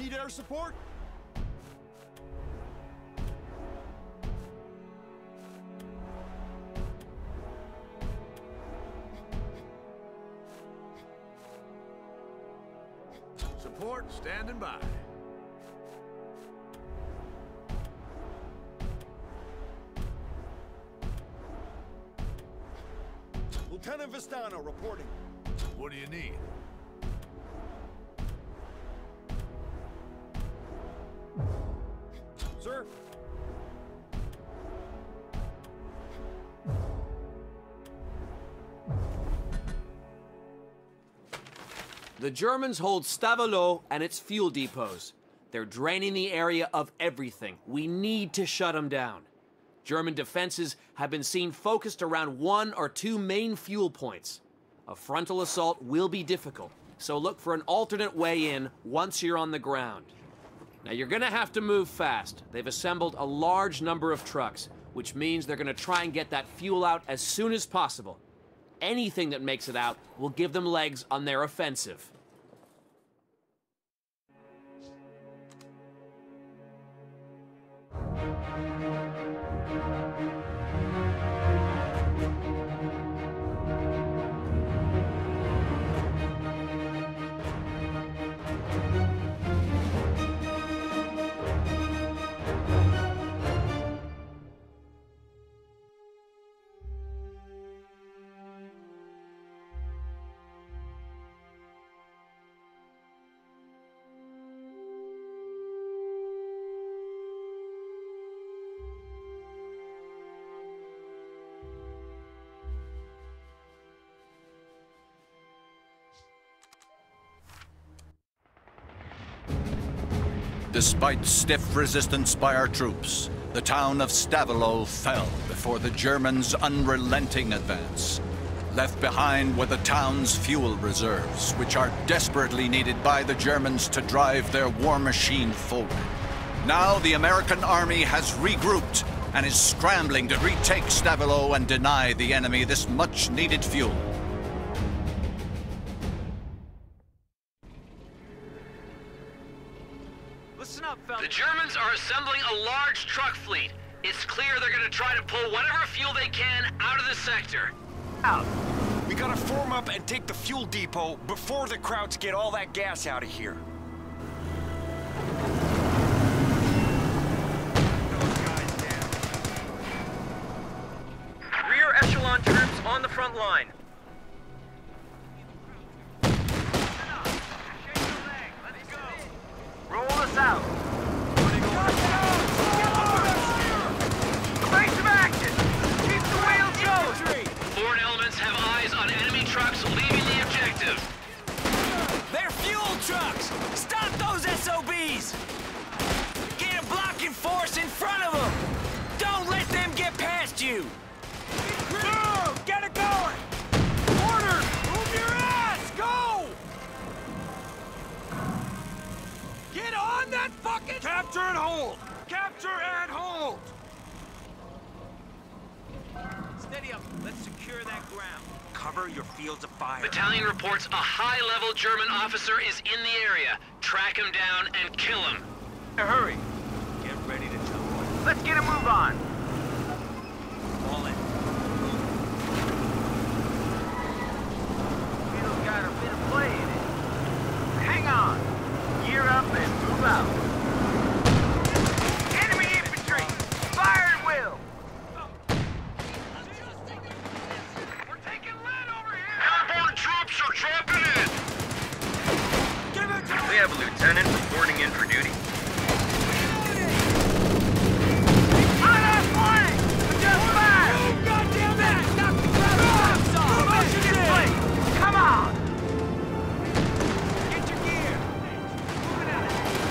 Need air support? Support standing by. Lieutenant Vistano reporting. What do you need? Sir? The Germans hold Stavelot and its fuel depots. They're draining the area of everything. We need to shut them down. German defenses have been seen focused around 1 or 2 main fuel points. A frontal assault will be difficult, so look for an alternate way in once you're on the ground. Now you're gonna have to move fast. They've assembled a large number of trucks, which means they're gonna try and get that fuel out as soon as possible. Anything that makes it out will give them legs on their offensive. Despite stiff resistance by our troops, the town of Stavelot fell before the Germans' unrelenting advance. Left behind were the town's fuel reserves, which are desperately needed by the Germans to drive their war machine forward. Now the American army has regrouped and is scrambling to retake Stavelot and deny the enemy this much-needed fuel. The Germans are assembling a large truck fleet. It's clear they're gonna try to pull whatever fuel they can out of the sector. Out. We gotta form up and take the fuel depot before the Krauts get all that gas out of here. Rear echelon troops on the front line. Roll us out. Place of action. Keep the wheels going. Foreign elements have eyes on enemy trucks leaving the objective. They're fuel trucks! Stop those SOBs! Get a blocking force in front of them! Don't let them get past you! Move! Get it going! Order! Move your ass! Go! Get on that fucking... Capture and hold! Capture and hold! Steady up. Let's secure that ground. Cover your fields of fire. Battalion reports a high-level German officer is in the area. Track him down and kill him. Hurry. Get ready to jump. Let's get a move on. Fall in. Field's got a bit of play in it. Hang on. Gear up and move out. Enemy infantry! Fire at will! We're taking lead over here! Airborne troops are dropping in! We have a lieutenant reporting in for duty. On our flank! Adjust fire! Move, goddamn that! Knock the crowd off! Motion in place! Come on! Get your gear! Moving out!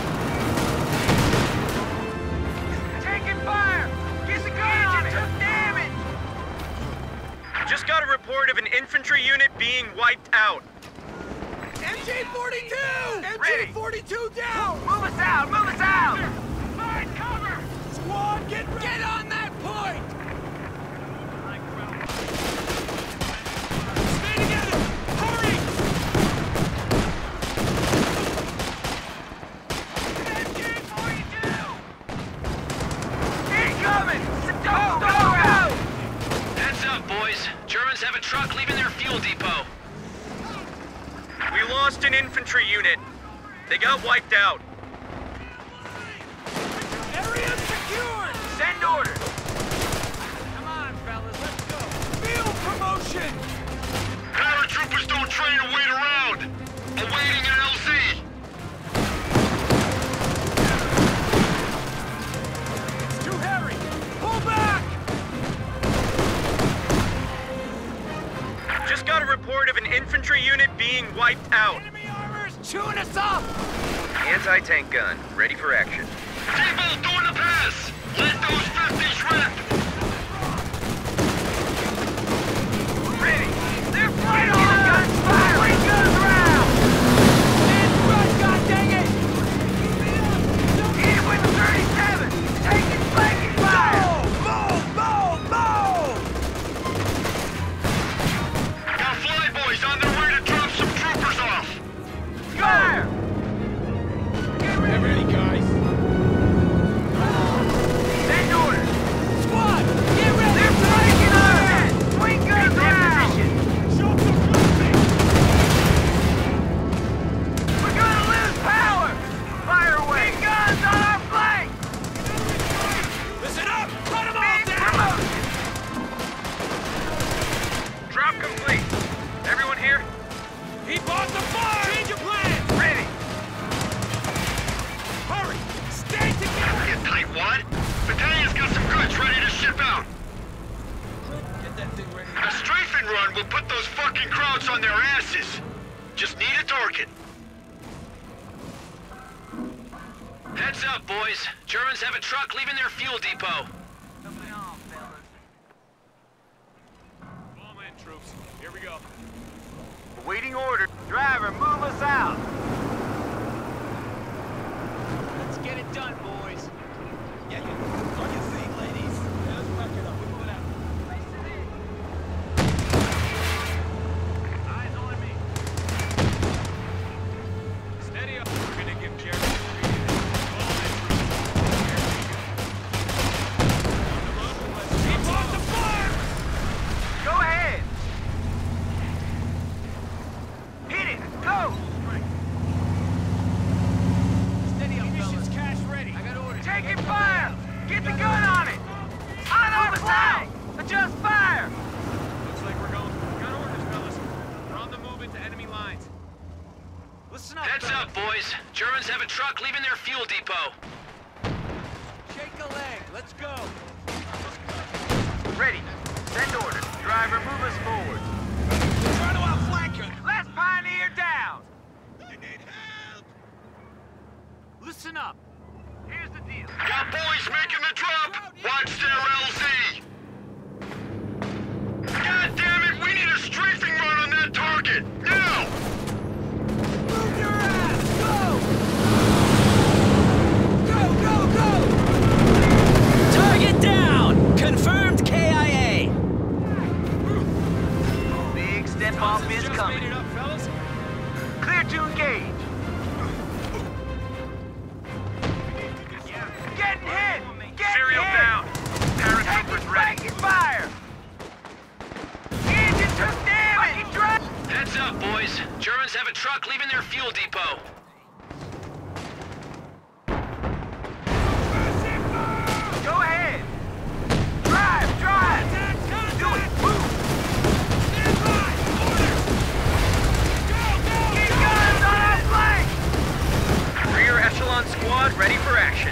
Taking fire! Get the engine took damage! Just got a report of an infantry unit being wiped out. MG-42! Ready. MG-42 down! Move us out! Move us out! Find cover! Squad, get on that point! Stay together! Hurry! lost an infantry unit. They got wiped out. Area secured! Send orders! Come on, fellas, let's go! Field promotion! Paratroopers don't train or wait around. Awaiting an LZ. It's too hairy! Pull back! Just got a report of an infantry unit being wiped out. Enemy armor's chewing us up! Anti-tank gun, ready for action. People doing a pass. Let those 50s rip. Ready! They're right on! Guns fire! Three guns round! Stand front, goddammit! Hit it with the 37! Taking flanking fire! Move! Move! Move! Our flyboys on their way to drop some troopers off. Fire! Get ready, guys! Send orders! Squad! Get ready! They're flanking us! Swing guns round! We're gonna lose power! Fire away! Big guns on our flank! Listen up! Cut them all down! Drop complete. Everyone here? Keep on the fire! Change of plan! Ready! Hurry! Stay together! Get tight, what? Battalion's got some goods ready to ship out. Get that thing ready. A strafing run will put those fucking Krauts on their asses. Just need a target. Heads up, boys. Germans have a truck leaving their fuel depot. All in, troops. Here we go. Awaiting order. Driver, move us out. Let's get it done, boys. Yeah. On your feet, ladies. Let's back it up. We're moving out. Eyes on me. Steady up. We're gonna give Jeremy a keep on the fire! Go ahead. Hit it. Go. Steady up, munitions cache ready. I got orders. Taking fire. Get the gun on it. On our flank. Adjust fire. Looks like we're going. Got orders, fellas. We're on the move into enemy lines. Listen up, Heads fellas. up, boys. Germans have a truck leaving their fuel depot. Shake a leg. Let's go. Ready. Send orders. Driver, move us forward. Try to outflank her. Last Pioneer down. I need help. Listen up. Here's the deal. Got boys making the drop. Watch their LZ. God damn it, we need a strafing run on that target. Now! Move your ass. Go. Go, go, go. Target down. Confirmed KIA. Big step off is Just coming. made it up, fellas. Clear to engage. Getting hit. Serial down. Paratroopers ready. Fire. Engine took damage. Heads up, boys. Germans have a truck leaving their fuel depot. Go ahead. Drive. Do it. Move. Stand by. Orders. Go. Keep guns on our flank. Rear echelon squad ready for action.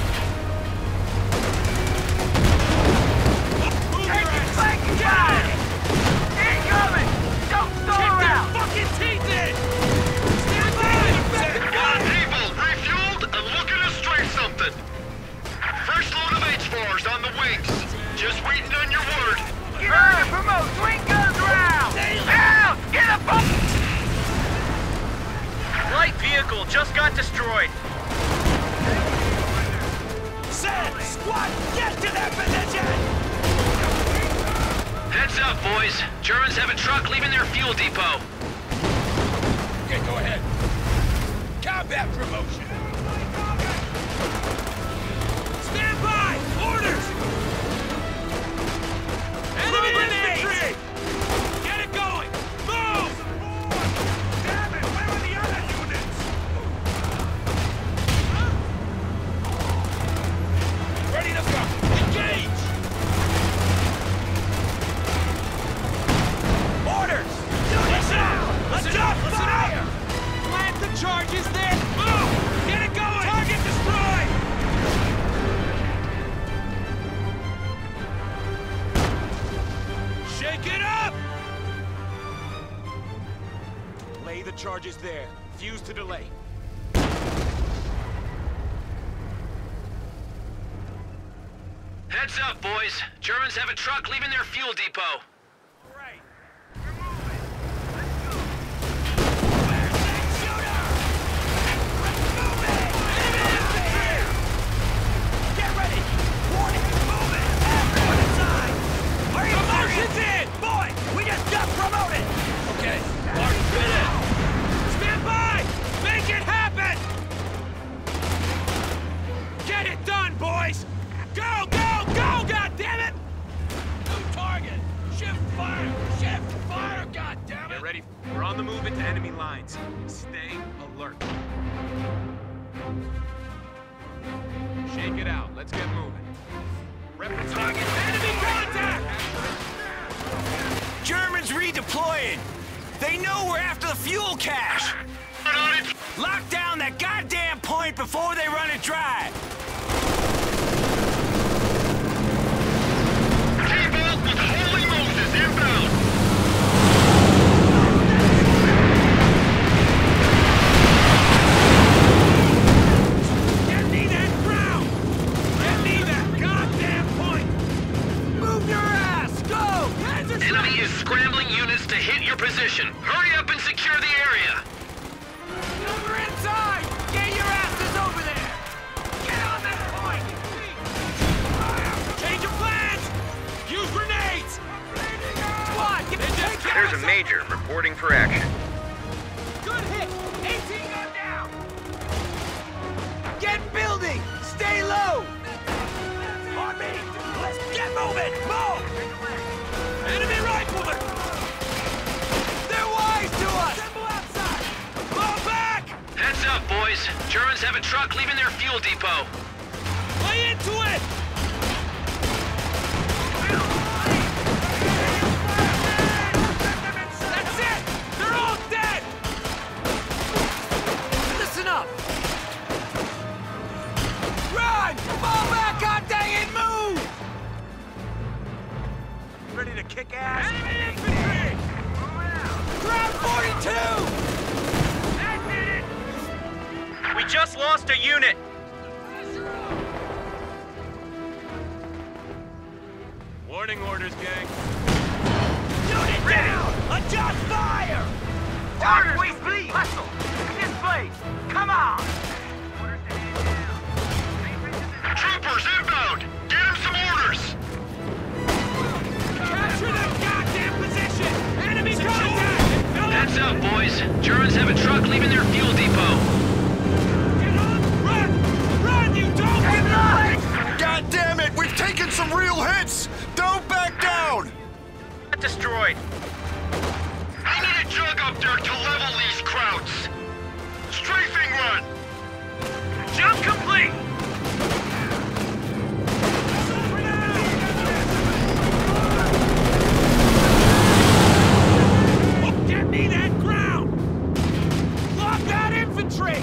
Taking flanking fire. Incoming. Don't stall around. Fucking teeth in. Stand by. People, refueled and looking to strafe something. First load of H4s on the wings. Just waiting on your word. Get ready to promote. Swing guns round. Down. Get up. Light vehicle just got destroyed. Set. Squad, get to that position. Heads up, boys. Germans have a truck leaving their fuel depot. Okay, go ahead. Combat promotion. Stand by. Orders. Enemy infantry. Get it going. Move. Damn it. Where are the charges there! Move! Get it going! Target destroyed! Shake it up! Lay the charges there. Fuse to delay. Heads up, boys. Germans have a truck leaving their fuel depot. All right. We're moving. Let's go. Where's that shooter? Let's move it! Enemy infantry! Get ready! Warning! Move it! Everyone inside! Are you Promotion's in! Boy, we just got promoted! Okay, mark fit in. Stand by! Make it happen! Get it done, boys! Go, go, go, goddammit! New target! Shift fire! Shift fire, goddammit! Get ready. We're on the move into enemy lines. Stay alert. Shake it out. Let's get moving. Target! Enemy contact! Germans redeploying! They know we're after the fuel cache! Lock down that goddamn point before they run it dry! T-Bolt with Holy Moses inbound. Get me that ground! Get me that goddamn point! Move your ass! Go! Enemy is scrambling units to hit your position. Hurry up and secure the area. Over inside! Get your asses over there! Get on that point! Change of plans! Use grenades! Squad, get take care There's of a major reporting for action. Good hit! 18 gun down! Get building! Stay low! On me! Let's get moving! Move! Enemy riflemen! They're wise to us! Assemble outside! Fall back! Heads up, boys. Germans have a truck leaving their fuel depot. Play into it! That's it! They're all dead! Listen up! Run! Fall back, god dang it, move! Ready to kick ass? Enemy infantry! Ground 42! That did it! We just lost a unit. Warning orders, gang. Unit down! Adjust fire! Orders, please. Hustle. This place. Come on. Troopers inbound. Get him some orders. Capture that goddamn position! Enemy contact! Heads up, boys. Germans have a truck leaving their fuel depot. Get on! Run! Run, you don't get lost! God damn it! We've taken some real hits! Don't back down! Destroyed. I need a jug up there to level these krauts. Strafing run. Jump complete. Get me that ground! Lock that infantry!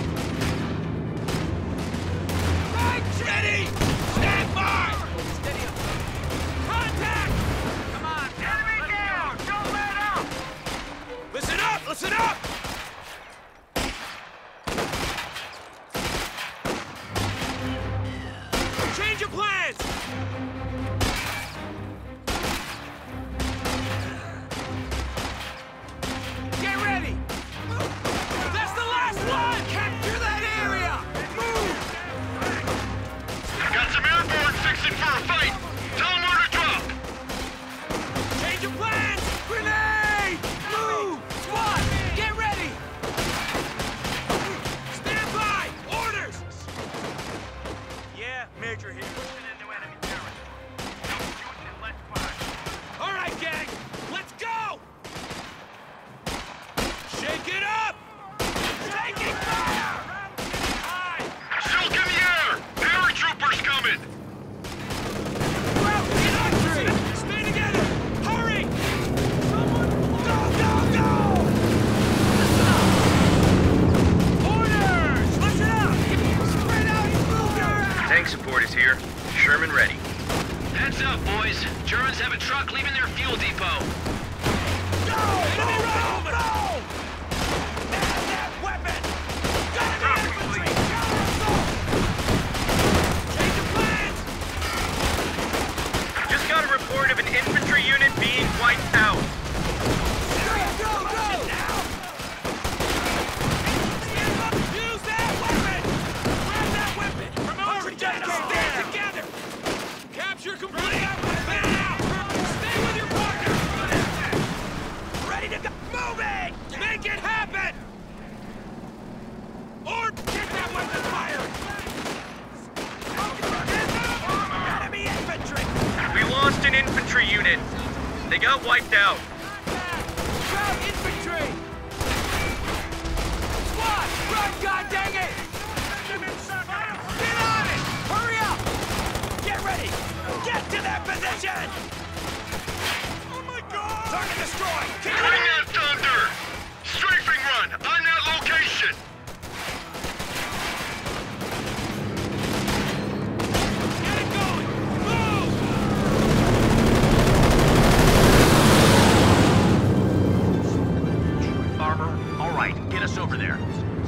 Right, ready! Stand by! Steady up. Contact! Come on, enemy down! Don't let up! Listen up! Listen up! Change your plans! Get ready! That's the last one! Capture that area! Move! Got some airborne fixing for a fight. Tell them where to drop. Change your plans! Grenade! Move! Squad, get ready! wiped out. Grab infantry! Squad, run, goddang it! Get on it! Hurry up! Get ready! Get to that position! Oh my God! Target destroyed! Keep Bring it! that thunder! Strafing run on that location! Get it going! Move! Armor, all right, get us over there.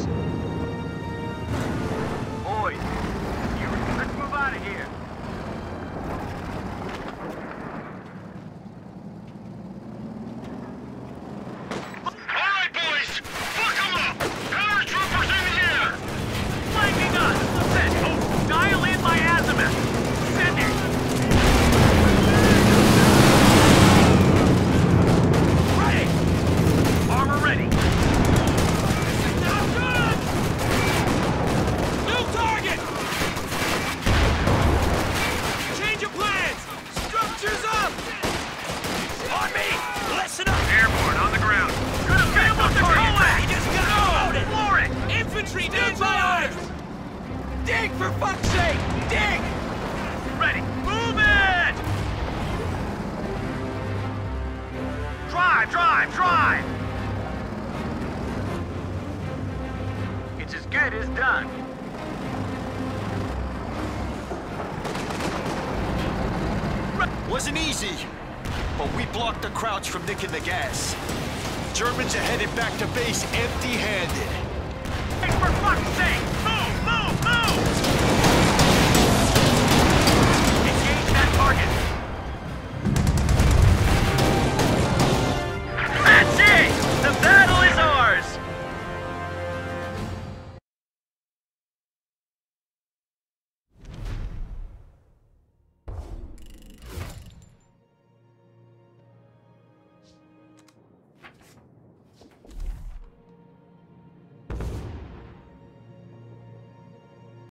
Boys, let's move out of here. All right, boys! Fuck 'em up! Paratroopers in the air! Flanking us! Send! Oh, dial in my azimuth! Send it! Ready! Armor ready! Now good! New target! Change of plans! Structures up! On me! Listen up! Airborne on the ground. Good effect on the He just got promoted! Floor it! Infantry, stand by orders! Dig, for fuck's sake! Dig! Ready! Move it! Drive, drive, drive! It's as good as done. Wasn't easy, but we blocked the Krauts from nicking the gas. Germans are headed back to base empty-handed. Hey, for fuck's sake! Move, move, move! Engage that target. That's it! The battle